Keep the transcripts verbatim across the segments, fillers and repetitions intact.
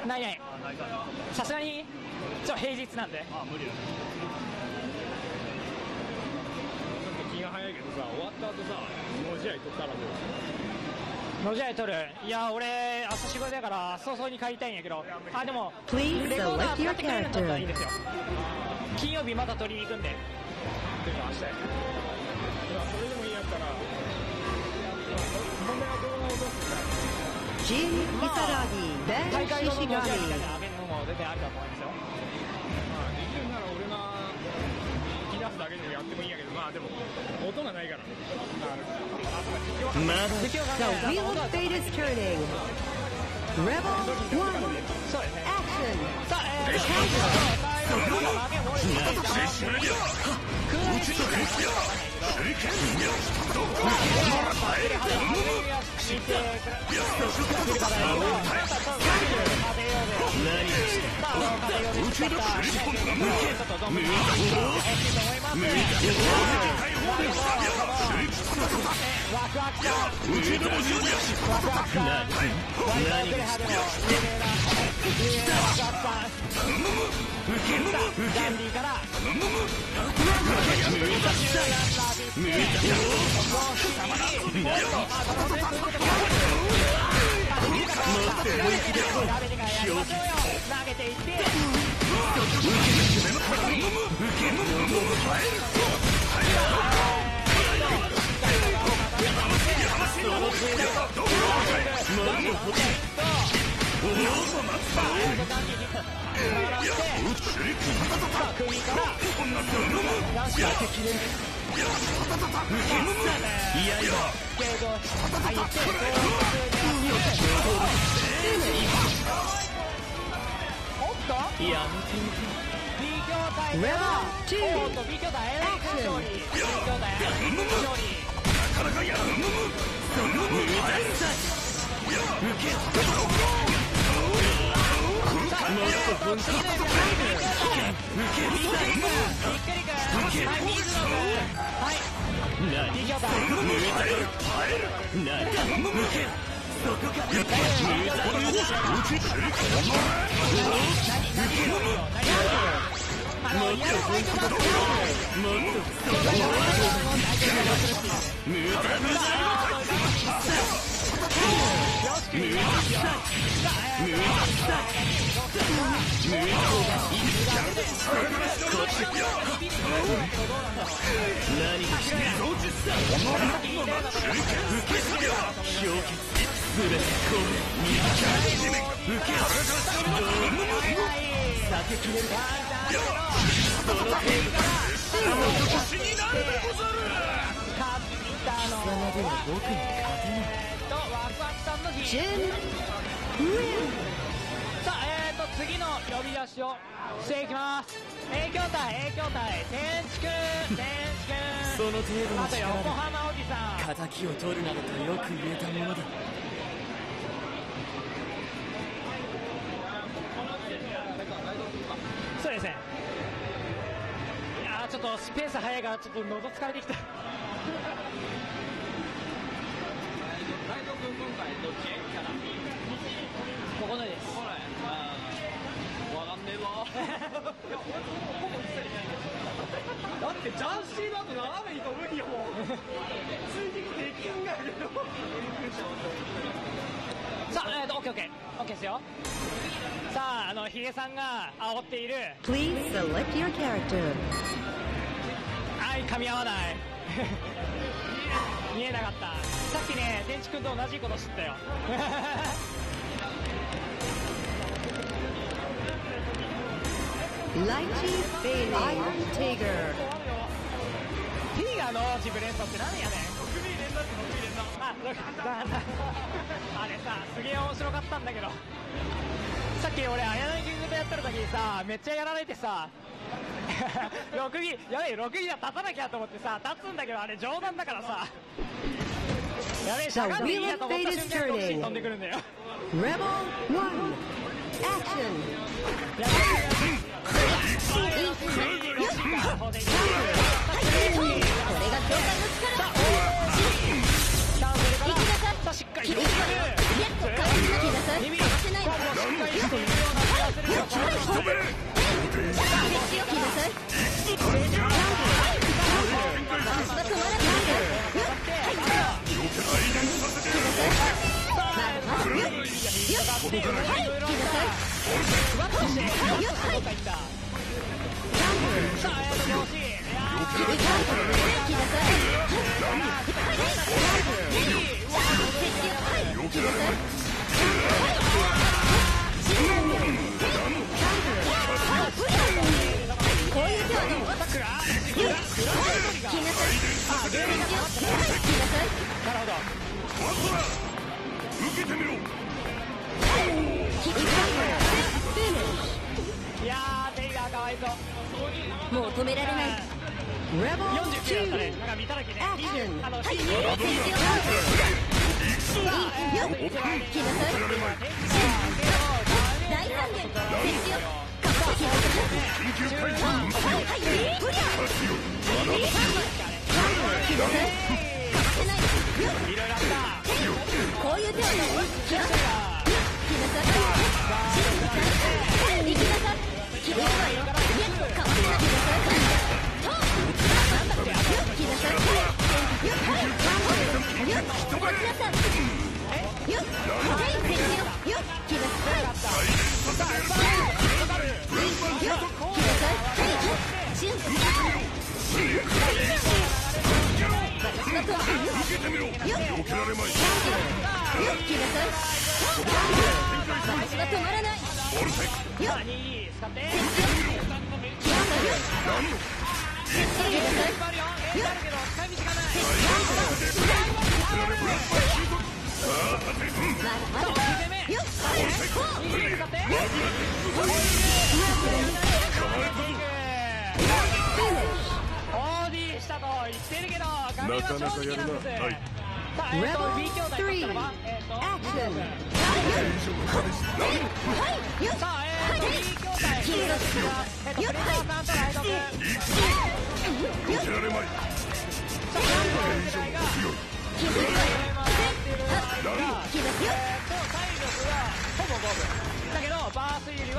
ないない。さすがにちょ平日なんで。 あ無理だね。ちょっと気が早いけどさ、終わった後さ、もう試合取ったらどう？ の試合取る。いや俺朝仕事だから早々に帰りたいんやけど、あでも Please レコーダ select ー使 your ってくれるんだったらいいん character. ですよ。金曜日また取りに行くんで。 てか明日や。いやそれでもいいやったら、問題は動画を落とすみたいな。 Jin Hisaragi, 大 Ben 会後のの試合みたい Shishigami. なアベノも全然あると思うんですよ。 まあできるなら俺が引き出すだけでやってもいいんやけど、まあでも音がないからね。 The wheel of fate is turning. Rebel one, そうですね。 action. さあ、えー、最後の投げも空中ダンディから投げていって首から男子が敵でいやいやスケート入っておっとやめてみて B 兄弟でおっと B 兄弟勝利 B 兄弟勝利なかなかやる Jin win. さあ、えーと次の呼び出しをしていきます。 A 兄弟 A 兄弟天地くん天地くんその程度のあと横浜おじさん敵を取るなどとよく言えたものだ。 そうですね。いやーちょっとスペース早いからちょっと喉疲れてきたここのです。 わかんねえぞだってジャンシーだと斜めに飛ぶんよもうついてきてきんがいるよさあ、えーとオッケーオッケーオッケーですよ。さあ、あのヒゲさんが煽っている Please select your character. はい噛み合わない見えなかった。さっきね天地くんと同じこと知ったよ Lychee fading. Iron Tiger. ティーガの自ブ連鎖って何やねん。ろくビー連打ってろくビー連打。あ、ろくあれさ、すげえ面白かったんだけど。さっき俺、綾波君とやってる時にさ、めっちゃやられてさ、ろくギー、やべえ、ろくギーは立たなきゃと思ってさ、立つんだけど、あれ冗談だからさ、やべえ、しゃがんでいいやと思った瞬間に飛んでくるんだよ。 Rebel one, action. やべえ、しっかり広げる。 ねいろいろあったふわっとしてどっか行ったさあ、えーと、調子いやーこういう手はどう？さくらクラクラ来なさい。あ、ゲームが変わってない。来なさい。なるほど。受けてみろ。いやー、テイガーかわいそう。 もう止められない。 よんじゅうきゅうだったね。なんか見ただけね。 アクション。 あの、 はい、 いいよ。 よ、来なさい。大反撃。設置よ。かっこいい。はい、はい、ブリア。来なさい。 いろいろあった。 こういう手はどう？来なさい。来なさい。行きなさい。来るわよ。かわいいな。来なさい。なんだっけ？来なさい。よっ、はい。よっ、飛ばしなさい。よっ、はい、設置よ。よっ、来なさい。よっ、来なさい。はい、シュン。私が飛ぶよ。よっ、避けられまい。よっ、来なさい。私が止まらない。よっ、設置よ。来なさい。設置来なさい。よっ、まだまだ。よっ、 オーディーしたと言ってるけど、画面は正直なんです。さあ、えっと、B 兄弟勝ったのは、えっと、さあ、えっと、B 兄弟、えっと、プレザーさんとライド君。さあ、何の世代が、えっと、体力はほぼ五分。だけど、バースよりは、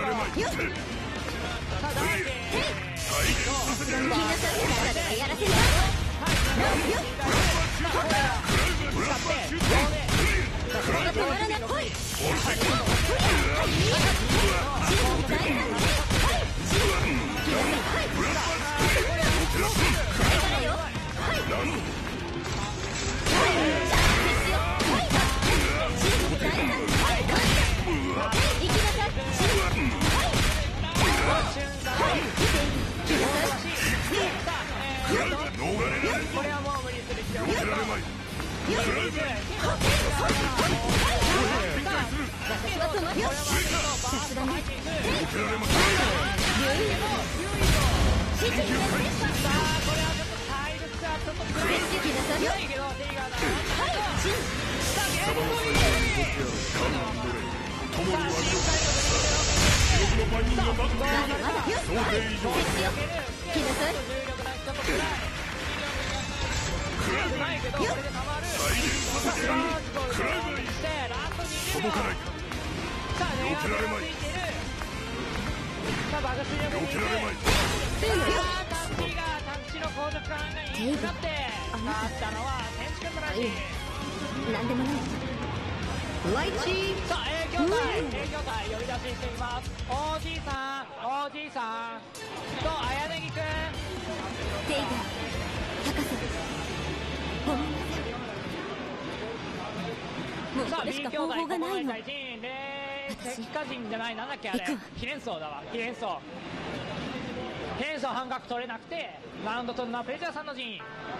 ただ、えー、 やらせない。止まらない。来い。 これはもう無理する必要ない。ないけど、これでたまる。さあ、ね、ついてる。さあ、バグ水力にいて。さあ、タッチが、タッチの硬直感がいいくなって、勝ったのは天竺君らしい。 なんでもない。ライチさあ、A兄弟、A兄弟呼び出ししています。おじいさん、おじいさんと綾ネギ君。 テイガー、高瀬。ごめんなさい。もうさあ、 こ B れしか兄弟、 方法がないの。 石化人じゃない、なんだっけあれ。記念層だわ、記念層。記念層半額取れなくて、ラウンド取るのはペレジャーさんの陣。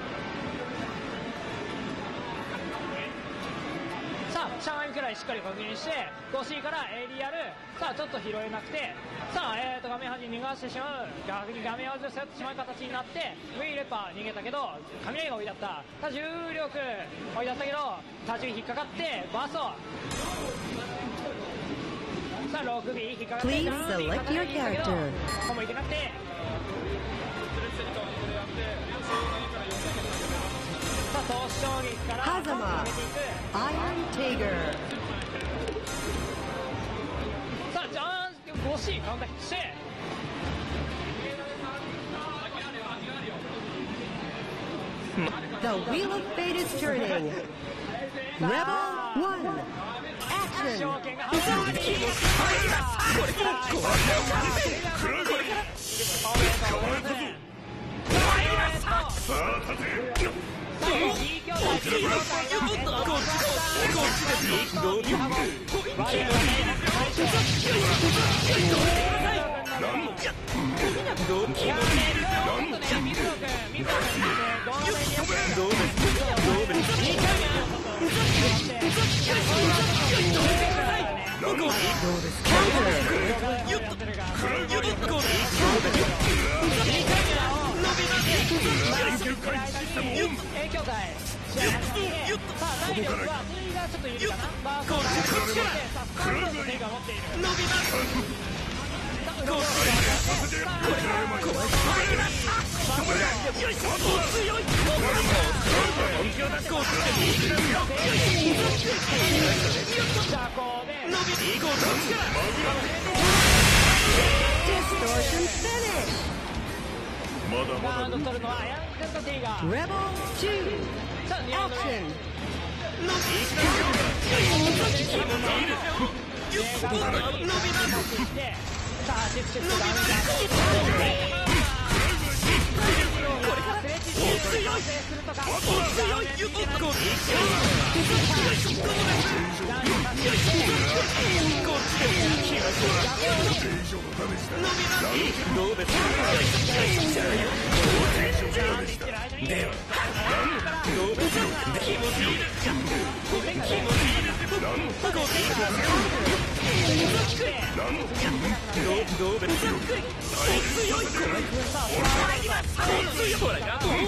さあ、上海くらいしっかり確認して、ごシー から エーディーアール、さあ、ちょっと拾えなくて、さあ、えーと、画面端に逃がしてしまう、逆に画面端を背負ってしまう形になって、ウィーレッパー逃げたけど、雷が追いだった。さあ、重力追いだったけど、多重引っかかって、バースト。さあ、ろくビー 引っかかって、 Please select your character. ここもいけなくて、さあ、投手衝撃から、 狭間決めていく。 アイアンテイガー。 さあ、じゃーん、ごシー カウンターヒットして、さ The wheel of fate is turning. Rebel one. Action. 証券が入ったのにこれからこれからこれからおめでとうございますね。さあ立ていい兄弟いい兄弟がこっちこっちですよどうにも我々ね最初何のどうにもなんの水野君水野君どうですどうですいいかげどうですかゆっとゆっとゆっと影響外試合始めてさあライデンは釣りがちょっといるかなバーストがさあスタンドの手が持っている伸びますこっちさあこれからこれよいしょ強いじゃあこうね伸びていこうと Distortion finish. ラウンド取るのはヤングとテイガー Rebel two. さあにラウンド Action. さあシフトシフトダウンダウンこれからスレッジして強いするとか強いゆっここっちどうですかではどうですか気持ちいいですか気持ちいいですかどうですか強いこれさあ強いこれがこれ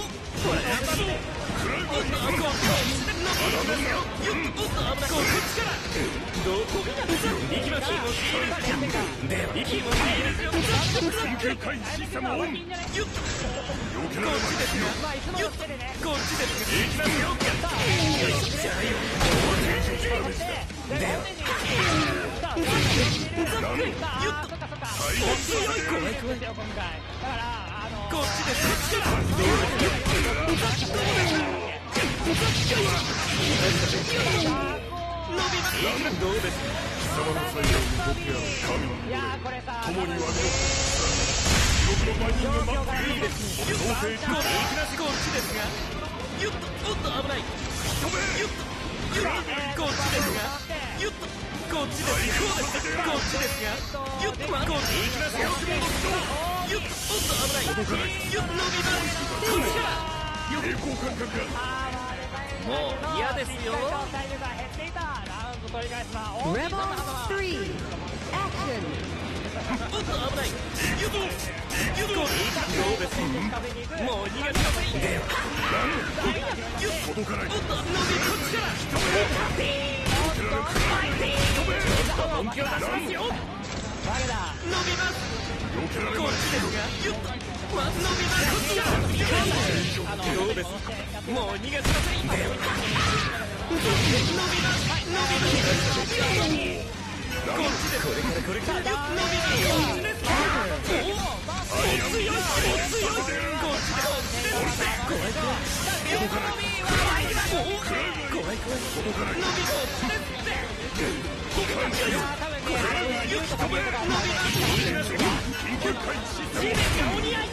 いやーこれさ共に割り状況がいいですね。こっちですがゆっとおっと危ないゆっとゆっとこっちですがゆっとこっちですがこっちですがゆっとこっちですがゆっとおっと危ないゆっと伸びますこっちから平行感覚がもう嫌ですよ体力が減っていたラウンド取り返すな Rebel three. Action. おっと危ないゆっとゆっとどうですもう逃げてくださいではゆっと届かないおっと伸びこっちから本気を出しますよ誰だ伸びますこっちですがゆっとまず伸びますこっちからどうですもう逃げてくださいでは伸びますはい伸びますこっちですこれこれこれ伸びますこっちですおお強い強いこっちですこっちですこれこれ横伸びは怖い怖い伸びこっちですっていや多分ねユキとかミューとか緊急開始地面がお似合い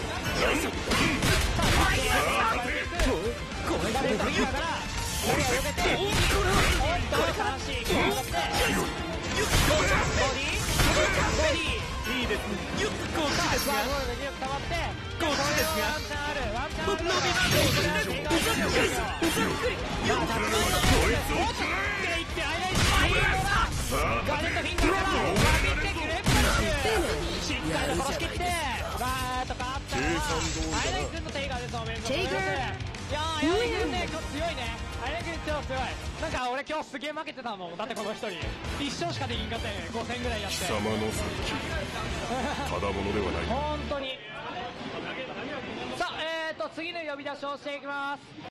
これが出たユキからこれを避けておっと楽しい決まってユキボディボディいいですねユキこっちですがゴールでユキ溜まってこっちですがワンチャンあるワンチャンある伸びますこれですよしゆっくりゆっくりこいつをっていって間に入るのだガレットフィンガーから割ってグレープダッシュしっかりと殺し切ってバーッと勝ったアイレン君のテイガーですおめでとうございますいやーアイレン君ね今日強いねアイレン君超強いなんか俺今日すげえ負けてたもんだってこの一人一勝しかできんかったよねご戦ぐらいやって貴様の殺気ただものではない本当にさあえーと次の呼び出しをしていきます